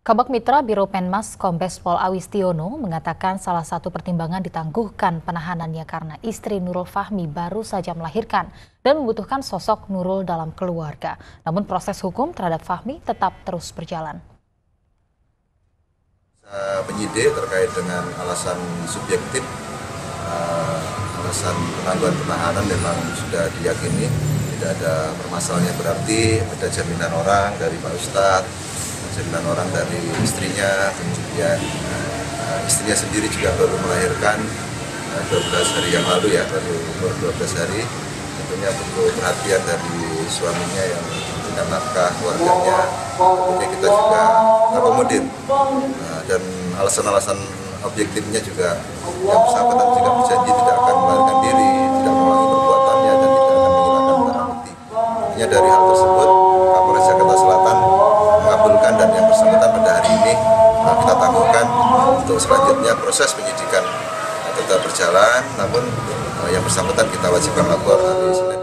Kabag Mitra Biro Penmas Kombes Pol Awistiono mengatakan salah satu pertimbangan ditangguhkan penahanannya karena istri Nurul Fahmi baru saja melahirkan dan membutuhkan sosok Nurul dalam keluarga. Namun proses hukum terhadap Fahmi tetap terus berjalan. Penyidik terkait dengan alasan subjektif, alasan penangguhan penahanan memang sudah diyakini tidak ada permasalahannya, berarti ada jaminan orang dari Pak Ustadz, jaminan orang dari istrinya, kemudian istrinya sendiri juga baru melahirkan 12 hari yang lalu, ya, baru umur 12 hari. Tentunya butuh perhatian dari suaminya yang punya nafkah keluarganya. Tentunya kita juga akomodir, dan alasan-alasan objektifnya juga yang bersangkutan juga berjanji tidak akan melarikan diri, tidak mengulangi perbuatannya, dan tidak akan menghilangkan barang bukti. Tentunya dari hal tersebut Kapolres Jakarta Selatan mengabulkan, dan yang bersangkutan pada hari ini kita tangguhkan. Untuk selanjutnya proses penyidikan tetap berjalan, namun yang bersangkutan kita wajibkan lapor hari Senin.